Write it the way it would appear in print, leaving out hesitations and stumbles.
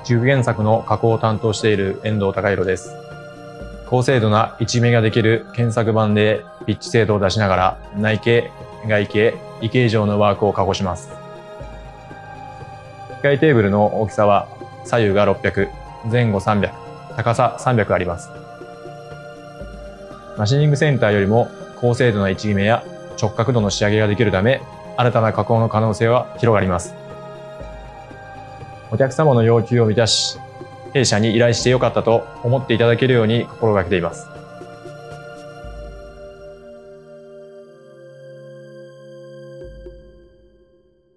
軸原作の加工を担当している遠藤孝弘です。高精度な位置目ができる検索板でピッチ精度を出しながら内径、外径、位形状のワークを加工します。機械テーブルの大きさは左右が600、前後300、高さ300あります。マシニングセンターよりも高精度な位置決めや直角度の仕上げができるため、新たな加工の可能性は広がります。お客様の要求を満たし、弊社に依頼してよかったと思っていただけるように心がけています。